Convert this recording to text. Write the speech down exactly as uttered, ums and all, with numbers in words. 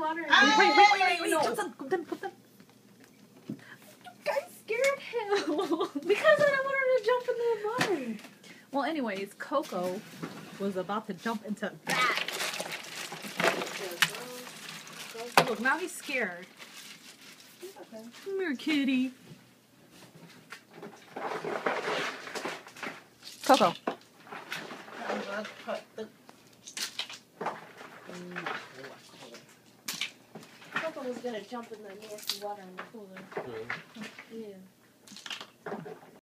water. Wait, wait, wait, wait, wait, wait. No. Put them, put them, put them. You guys scared him. Because I don't want her to jump in the water. Well, anyways, Coco was about to jump into that. Look, now he's scared. Okay. Come here, kitty. Coco. I'm gonna put the... Coco was gonna jump in the nasty water in the cooler. Really? Yeah.